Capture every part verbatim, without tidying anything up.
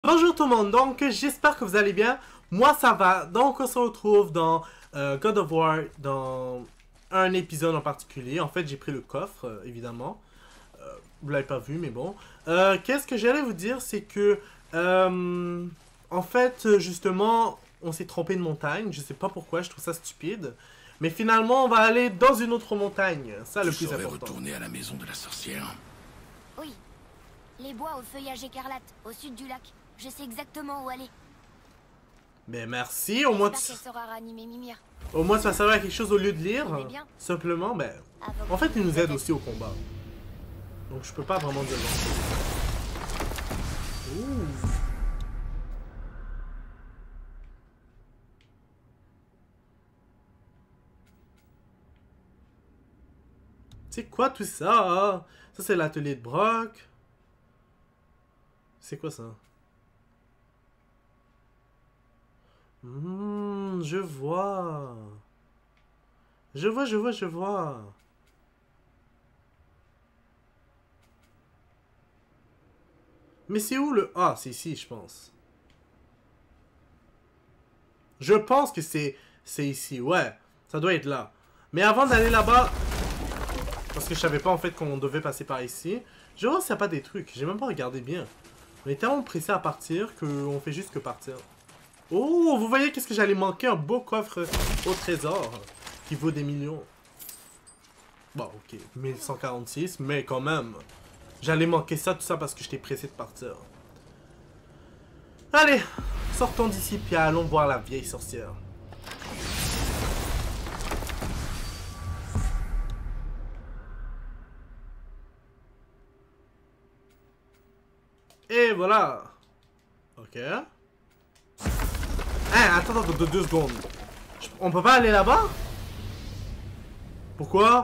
Bonjour tout le monde, donc j'espère que vous allez bien. Moi ça va, donc on se retrouve dans euh, God of War, dans un épisode en particulier. En fait j'ai pris le coffre, euh, évidemment. Euh, vous l'avez pas vu mais bon. Euh, Qu'est-ce que j'allais vous dire, c'est que... Euh, en fait, justement, on s'est trompé de montagne. Je sais pas pourquoi, je trouve ça stupide. Mais finalement on va aller dans une autre montagne. Ça le Tu plus saurais important. retourner à la maison de la sorcière. Oui. Les bois au feuillage écarlate, au sud du lac. Je sais exactement où aller. Mais merci, au moins... J'espère qu'elle saura ranimer Mimir. Au moins ça servait à quelque chose au lieu de lire. Vous allez bien? Simplement, ben... Avant En fait, il nous aide peut-être. aussi au combat. Donc je peux pas vraiment dire non. Ouh. C'est quoi tout ça? Ça c'est l'atelier de Brock. C'est quoi ça? Hmm, je vois. Je vois, je vois, je vois. Mais c'est où le... Ah, c'est ici, je pense. Je pense que c'est c'est ici, ouais. Ça doit être là. Mais avant d'aller là-bas... Parce que je savais pas en fait qu'on devait passer par ici. Je vois s'il n'y a pas des trucs. J'ai même pas regardé bien. On est tellement pressé à partir qu'on fait juste que partir. Oh, vous voyez qu'est-ce que j'allais manquer? Un beau coffre au trésor. Qui vaut des millions. Bon, ok. mille cent quarante-six, mais quand même. J'allais manquer ça, tout ça parce que j'étais pressé de partir. Allez, sortons d'ici puis allons voir la vieille sorcière. Et voilà. Ok. Hein, attends, attends, deux, deux secondes. Je- On peut pas aller là-bas? Pourquoi?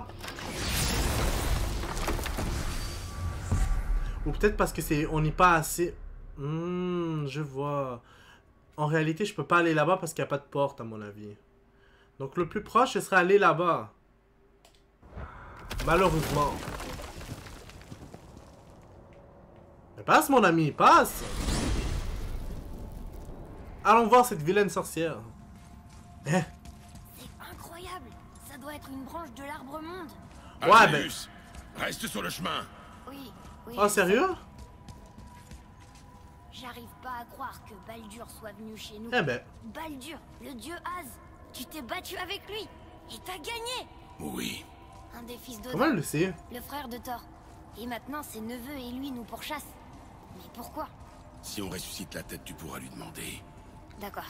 Ou peut-être parce que c'est, on n'est pas assez... Hmm, je vois. En réalité, je peux pas aller là-bas parce qu'il n'y a pas de porte, à mon avis. Donc le plus proche, ce serait aller là-bas. Malheureusement. Mais passe, mon ami, passe! Allons voir cette vilaine sorcière. Eh? C'est incroyable. Ça doit être une branche de l'arbre monde. Ouais, ben... Atreus, reste sur le chemin. Oui, oui. Oh, sérieux? J'arrive pas à croire que Baldur soit venu chez nous. Eh ben... Baldur, le dieu Az. Tu t'es battu avec lui. Et t'as gagné. Oui. Un des fils Comment elle d'Odin, le sait? le frère de Thor. Et maintenant, ses neveux et lui nous pourchassent. Mais pourquoi? Si on ressuscite la tête, tu pourras lui demander. D'accord.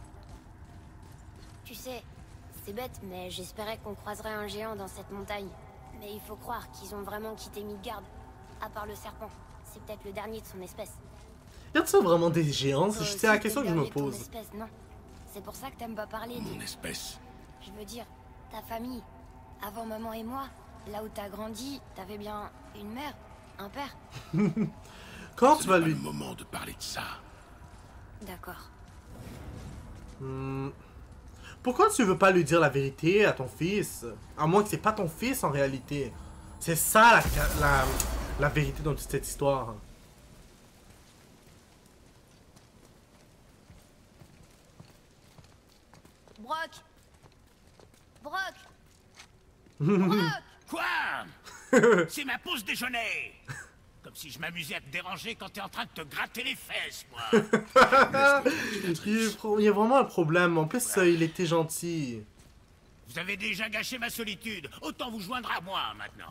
Tu sais, c'est bête, mais j'espérais qu'on croiserait un géant dans cette montagne. Mais il faut croire qu'ils ont vraiment quitté Midgard. À part le serpent. C'est peut-être le dernier de son espèce. Y a-t-il vraiment des géants? Toi C'est la aussi, question t'es que je le me dernier de ton pose. espèce, non? C'est pour ça que t'aimes pas parler de... Mon espèce. Je veux dire, ta famille. Avant maman et moi, là où t'as grandi, t'avais bien une mère, un père. Quand Ce tu n'est vas pas lui... le moment de parler de ça. D'accord. Hmm. Pourquoi tu veux pas lui dire la vérité à ton fils? À moins que c'est pas ton fils en réalité. C'est ça la, la, la vérité dans toute cette histoire. Brock Brock Brock Quoi? C'est ma pause déjeuner. Comme si je m'amusais à te déranger quand t'es en train de te gratter les fesses, moi. il, est pro- il y a vraiment un problème. En plus, euh, il était gentil. Vous avez déjà gâché ma solitude. Autant vous joindre à moi, maintenant.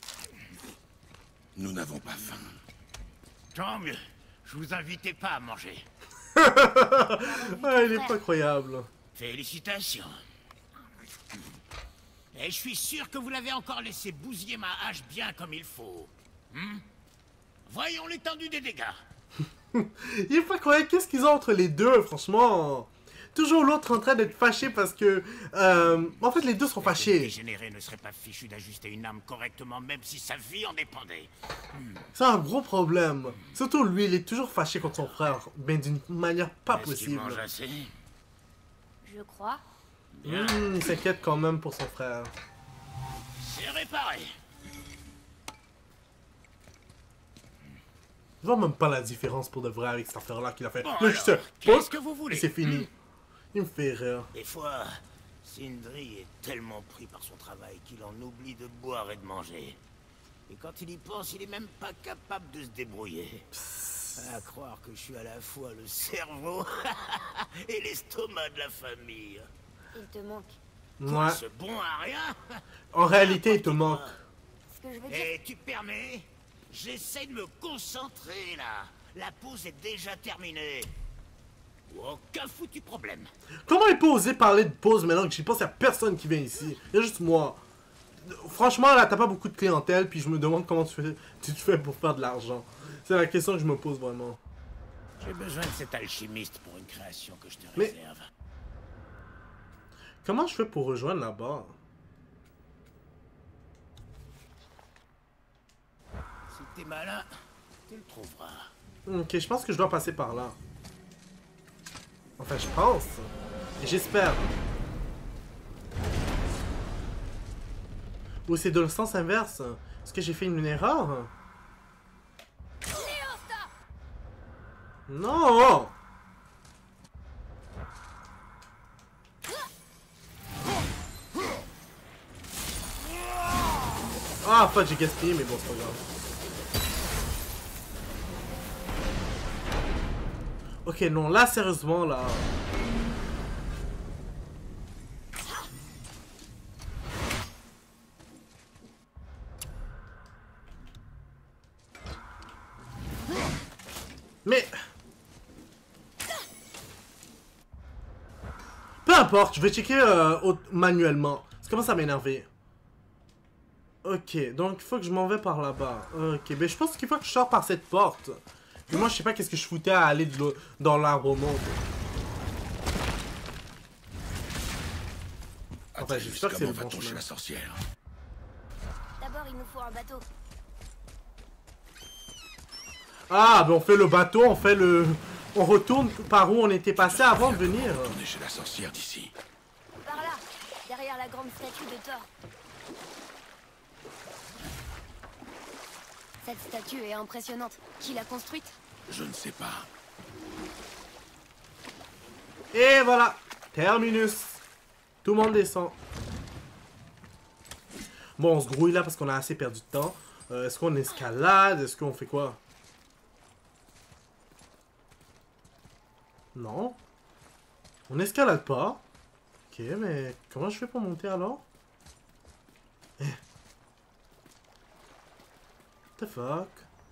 Nous n'avons pas faim. Tant mieux. Je vous invitais pas à manger. Ah, il est pas croyable. Félicitations. Et je suis sûr que vous l'avez encore laissé bousiller ma hache bien comme il faut. Hmm? Voyons l'étendue des dégâts. Il est pas croyable. Qu'est-ce qu'ils ont entre les deux, franchement? Toujours l'autre en train d'être fâché parce que... Euh, en fait, les deux sont Le fâchés. dégénéré ne serait pas fichu d'ajuster une âme correctement, même si sa vie en dépendait. C'est un gros problème. Surtout lui, il est toujours fâché contre son frère. Mais d'une manière pas Est-ce qu'il possible. mange assez? Je crois. Bien. Hmm, il s'inquiète quand même pour son frère. C'est réparé. Je vois même pas la différence pour de vrai avec cette affaire-là qu'il a fait. Bon, Là, alors, juste, qu'est-ce pouf, que vous voulez? et c'est fini. Il me fait rire. Des fois, Sindri est tellement pris par son travail qu'il en oublie de boire et de manger. Et quand il y pense, il est même pas capable de se débrouiller. À croire que je suis à la fois le cerveau et l'estomac de la famille. Il te manque. Quoi, Ouais. ce bon à rien? En réalité, il te manque. Ce que je veux dire, Et tu permets? J'essaie de me concentrer là. La pause est déjà terminée. Aucun foutu problème. Comment il peut oser parler de pause maintenant que j'y pense, il y a personne qui vient ici. Il y a juste moi. Franchement, là, t'as pas beaucoup de clientèle, puis je me demande comment tu fais, tu fais pour faire de l'argent. C'est la question que je me pose vraiment. J'ai besoin de cet alchimiste pour une création que je te Mais- réserve. Comment je fais pour rejoindre là-bas? Si t'es malin, tu le trouveras. Ok, je pense que je dois passer par là. Enfin, je pense. Et j'espère. Ou c'est dans le sens inverse. Est-ce que j'ai fait une erreur? Non! Ah, fuck, j'ai gaspillé, mais bon, c'est pas grave. Ok, non, là, sérieusement, là... Mais... Peu importe, je vais checker euh, au- manuellement. Ça commence à m'énerver. Ok, donc il faut que je m'en vais par là-bas. Ok, mais je pense qu'il faut que je sorte par cette porte. Et moi, je sais pas qu'est-ce que je foutais à aller de l'au- dans l'arbre au monde. Enfin, Atreus, j'espère que c'est comment le bon va-t-on chez chemin. la sorcière? d'abord il nous faut un bateau. Ah, ben on fait le bateau, on fait le... On retourne par où on était passé avant de venir. Retourner chez la sorcière d'ici. Par là, derrière la grande statue de Thor. Cette statue est impressionnante. Qui l'a construite? Je ne sais pas. Et voilà, terminus. Tout le monde descend. Bon, on se grouille là parce qu'on a assez perdu de temps. Euh, Est-ce qu'on escalade? Est-ce qu'on fait quoi? Non. On escalade pas. Ok, mais comment je fais pour monter alors? Eh. What the fuck?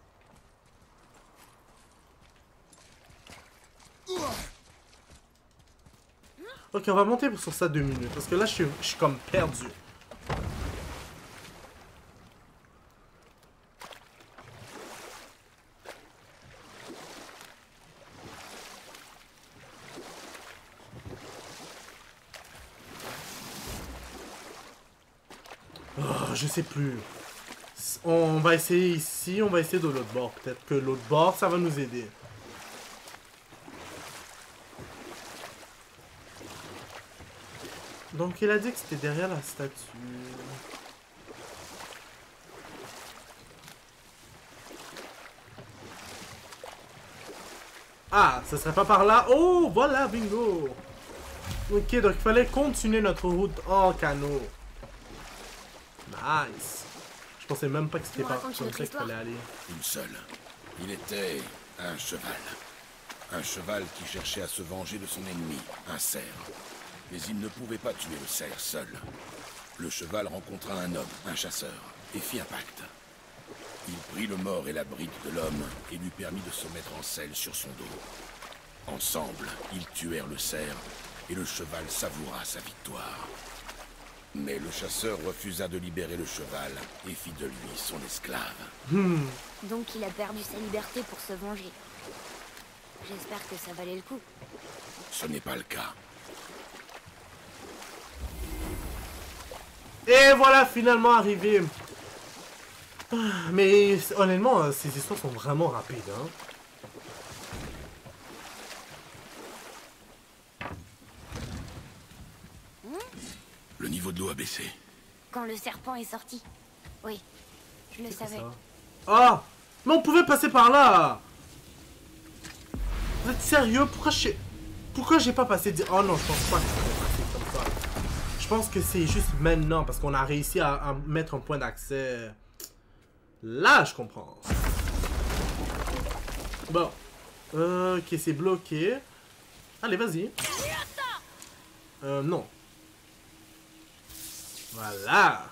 Ok, on va monter sur ça deux minutes. Parce que là, je suis, je suis comme perdu. Oh, je sais plus. On va essayer ici, on va essayer de l'autre bord. Peut-être que l'autre bord, ça va nous aider. Donc il a dit que c'était derrière la statue. Ah, ça serait pas par là. Oh, voilà, bingo. Ok, donc il fallait continuer notre route en canot. Nice. Je pensais même pas que c'était Tu me pas racontes comme notre ça qu'il histoire? fallait aller. Une seule. Il était un cheval. Un cheval qui cherchait à se venger de son ennemi, un cerf. Mais il ne pouvait pas tuer le cerf seul. Le cheval rencontra un homme, un chasseur, et fit un pacte. Il prit le mort et la bride de l'homme et lui permit de se mettre en selle sur son dos. Ensemble, ils tuèrent le cerf et le cheval savoura sa victoire. Mais le chasseur refusa de libérer le cheval et fit de lui son esclave. Hmm. Donc il a perdu sa liberté pour se venger. J'espère que ça valait le coup. Ce n'est pas le cas. Et voilà, finalement arrivé. Ah, mais honnêtement, euh, ces histoires sont vraiment rapides, hein. Le niveau de l'eau a baissé. Quand le serpent est sorti. Oui, je le savais. Ça. Ah! Mais on pouvait passer par là! Vous êtes sérieux? Pourquoi je... Pourquoi j'ai pas passé... Oh non, je pense pas que c'est passé comme ça. Je pense que c'est juste maintenant, parce qu'on a réussi à, à mettre un point d'accès. Là, je comprends. Bon. Euh, ok, c'est bloqué. Allez, vas-y. Euh, non. Voilà.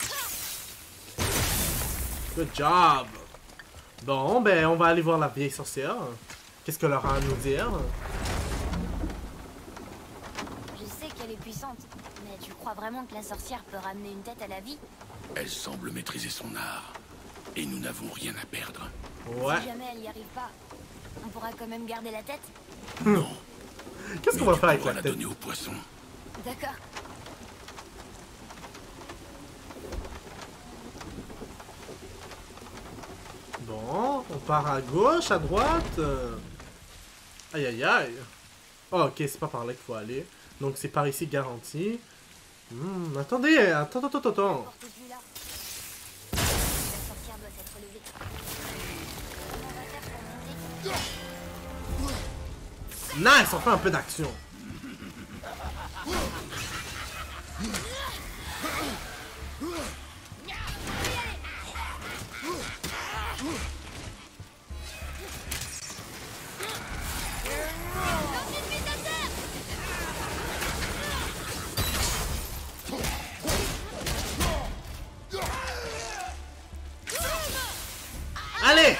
Good job. Bon, ben, on va aller voir la vieille sorcière. Qu'est-ce qu'elle aura à nous dire? Je sais qu'elle est puissante, mais tu crois vraiment que la sorcière peut ramener une tête à la vie? Elle semble maîtriser son art. Et nous n'avons rien à perdre. Ouais. Si jamais elle n'y arrive pas, on pourra quand même garder la tête? Non. Qu'est-ce qu'on Mais va tu faire avec pourras la la tête? donner au poisson. D'accord. Bon, on part à gauche, à droite. euh. Aïe, aïe, aïe. Oh, ok, c'est pas par là qu'il faut aller. Donc, c'est par ici garanti. Hmm, attendez, attends, attends, attends, attends. Porte celui-là. La sorcière doit s'être levée. Comment on va faire pour monter? Nice, on fait un peu d'action. Allez!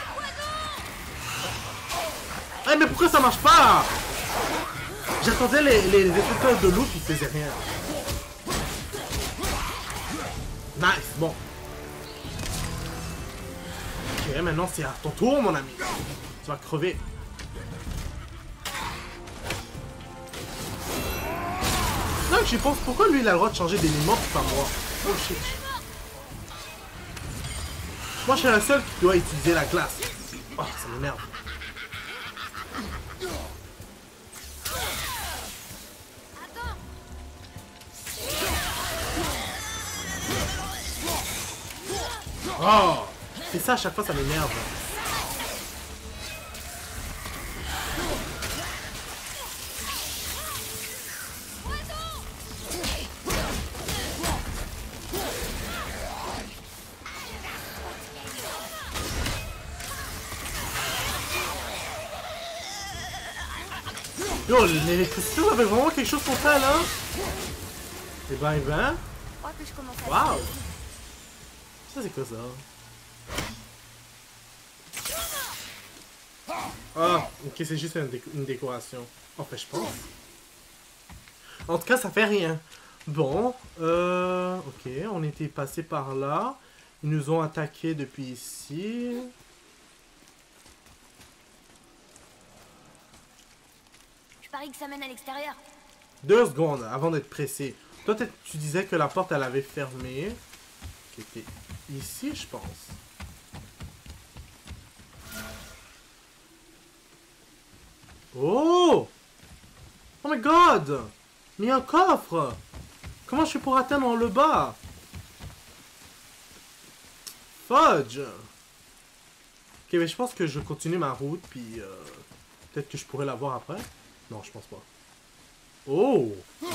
Ah, mais pourquoi ça marche pas? J'attendais les, les, les détecteurs de loup qui faisaient rien. Nice, bon. Ok, maintenant c'est à ton tour, mon ami. Tu vas crever. Là, j'y pense, pourquoi lui il a le droit de changer d'élément puis pas moi? Oh shit. Moi, je suis la seule qui doit utiliser la glace. Oh, ça m'énerve. Oh, c'est ça, à chaque fois, ça m'énerve. Yo, l'électricité, ça fait vraiment quelque chose contre elle, hein? Eh ben, eh ben. Je crois que je commence à... Waouh! Ça, c'est quoi ça? Ah, ok, c'est juste une, déco une décoration. En fait, je pense. En tout cas, ça fait rien. Bon, euh... ok, on était passé par là. Ils nous ont attaqué depuis ici. Je parie que ça mène à l'extérieur. Deux secondes avant d'être pressé. Toi, tu disais que la porte, elle avait fermé. Qui était ici, je pense. Oh! Oh my god! Mais il y a un coffre! Comment je fais pour atteindre le bas? Fudge! Ok, mais je pense que je continue ma route, puis euh, peut-être que je pourrais la voir après. Non, je pense pas. Oh!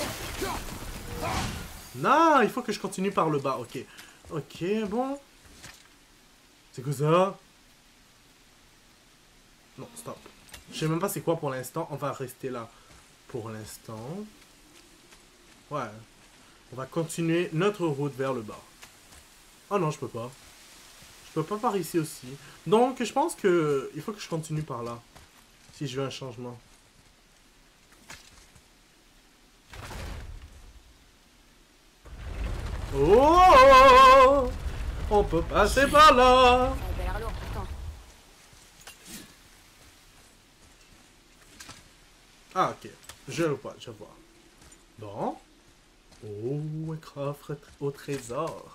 Non, il faut que je continue par le bas, ok. Ok, bon. C'est quoi ça? Non, stop. Je sais même pas c'est quoi pour l'instant. On va rester là pour l'instant. Ouais. On va continuer notre route vers le bas. Oh non, je peux pas. Je peux pas par ici aussi. Donc, je pense que il faut que je continue par là. Si je veux un changement. Oh! On peut passer par là! Ça avait l'air lourd pourtant. Ah, ok. Je vois, je vois. Bon. Oh, un coffre au trésor.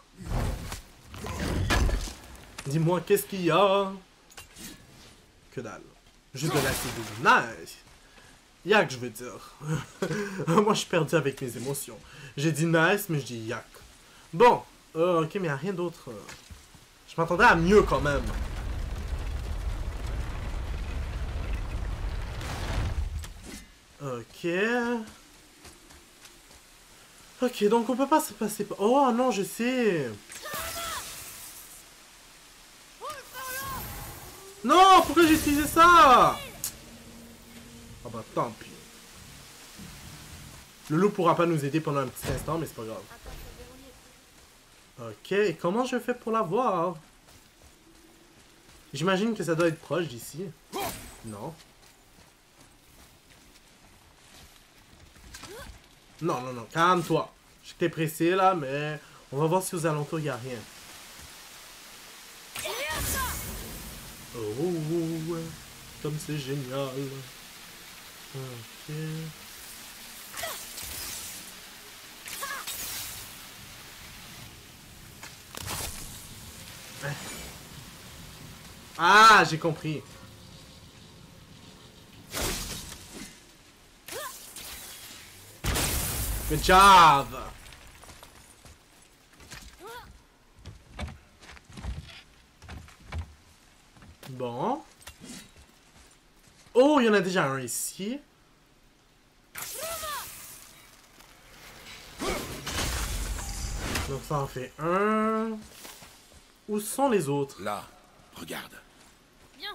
Dis-moi, qu'est-ce qu'il y a? Que dalle. Juste de l'acide. Nice! Yak, je veux dire. Moi, je suis perdu avec mes émotions. J'ai dit nice, mais je dis yak. Bon. Euh, ok, mais il n'y a rien d'autre. Je m'attendais à mieux quand même. Ok. Ok, donc on peut pas se passer par... Oh non, je sais. Non, pourquoi j'ai utilisé ça? Ah bah tant pis. Le loup pourra pas nous aider pendant un petit instant, mais c'est pas grave. Ok, et comment je fais pour la voir? J'imagine que ça doit être proche d'ici. Non. Non, non, non, calme-toi. J'étais pressé là, mais on va voir si aux alentours il n'y a rien. Oh, comme c'est génial. Ok. Ah, j'ai compris. Good job. Bon. Oh, il y en a déjà un ici. Donc ça en fait un. Où sont les autres? Là, regarde. Bien.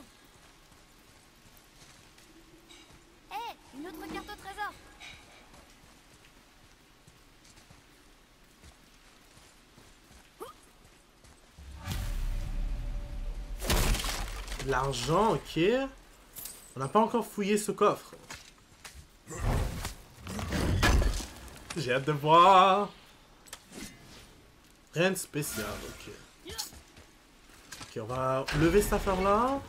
Hé, hey, une autre carte au trésor. L'argent, ok. On n'a pas encore fouillé ce coffre. J'ai hâte de voir. Rien de spécial, ok. Ok, on va lever cette affaire-là.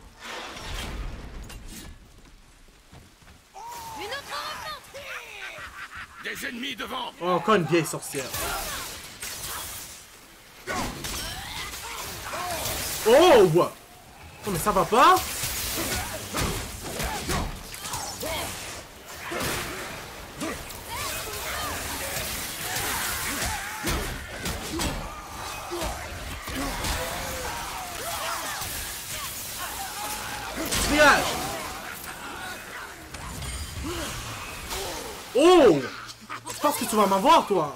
Une autre rencontre. Des ennemis devant. Oh, encore une vieille sorcière. Oh! Oh, mais ça va pas? Dégage! Oh! Je pense que tu vas m'avoir, toi!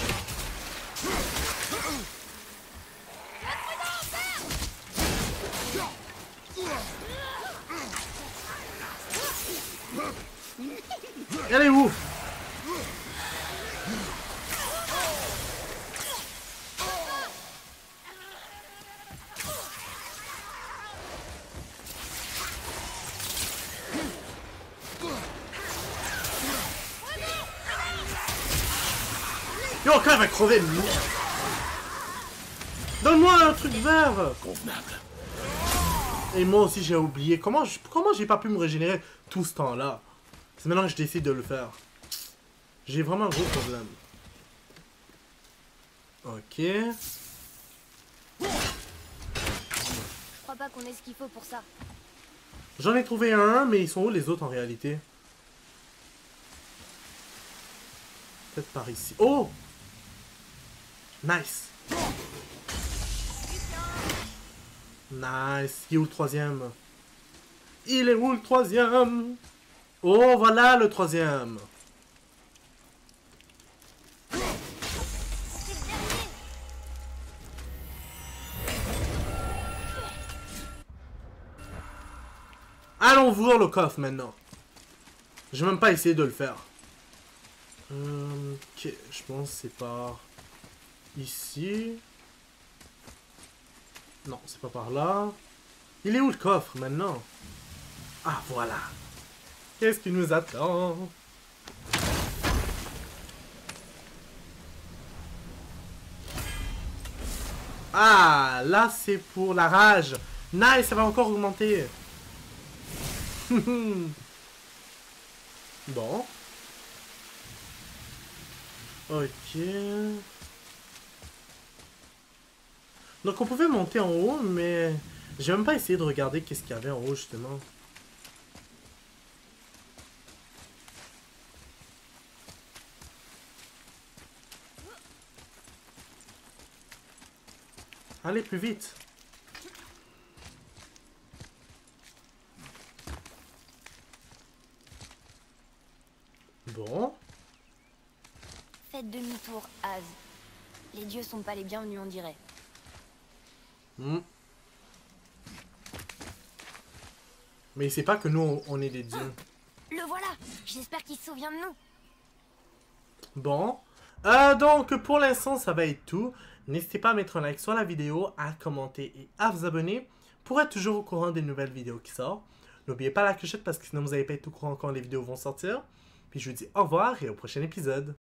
Elle est où? Yo, quand elle va crever, nous. Donne-moi un truc vert. Convenable. Et moi aussi, j'ai oublié. Comment je- comment j'ai pas pu me régénérer tout ce temps-là? C'est maintenant que je décide de le faire. J'ai vraiment un gros problème. Ok. Je crois pas qu'on ait ce qu'il faut pour ça. J'en ai trouvé un, mais ils sont où les autres en réalité? Peut-être par ici. Oh! Nice! Nice! Il est où le troisième? Il est où le troisième? Oh, voilà le troisième! Allons ouvrir le coffre maintenant. J'ai même pas essayé de le faire. Euh, ok, je pense que c'est par ici. Non, c'est pas par là. Il est où le coffre maintenant? Ah, voilà. Qu'est-ce qui nous attend? Ah, là c'est pour la rage. Nice, ça va encore augmenter. Bon. Ok. Donc on pouvait monter en haut, mais j'ai même pas essayé de regarder qu'est-ce qu'il y avait en haut justement. Allez, plus vite. Bon. Faites demi-tour, Az. Les dieux sont pas les bienvenus, on dirait. Hmm. Mais il sait pas que nous, on, on est des dieux. Le voilà. J'espère qu'il se souvient de nous. Bon. Euh, donc, pour l'instant, ça va être tout. N'hésitez pas à mettre un like sur la vidéo, à commenter et à vous abonner pour être toujours au courant des nouvelles vidéos qui sortent. N'oubliez pas la clochette parce que sinon vous n'allez pas être au courant quand les vidéos vont sortir. Puis je vous dis au revoir et au prochain épisode.